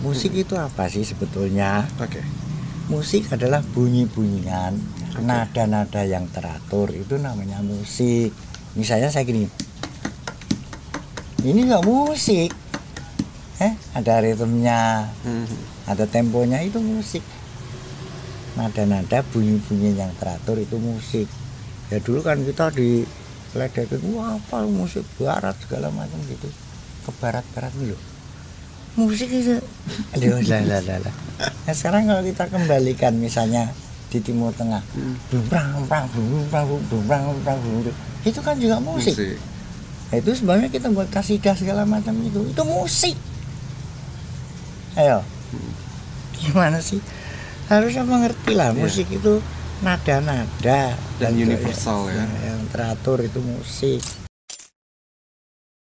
Musik itu apa sih sebetulnya? Oke. Musik adalah bunyi-bunyian, nada-nada yang teratur, itu namanya musik. Misalnya saya gini, ini nggak musik, ada ritmenya, ada temponya, itu musik. Nada-nada bunyi-bunyi yang teratur itu musik. Ya dulu kan kita diledekin, wah apa musik barat segala macam gitu, ke barat-barat dulu. Musik itu, aduh lah. Nah sekarang kalau kita kembalikan misalnya di Timur Tengah, itu kan juga musik. Nah, itu sebenarnya kita buat kasidah segala macam itu musik. Ayo, gimana sih? Harusnya mengerti lah, musik itu nada-nada dan universal ya. Yang teratur itu musik.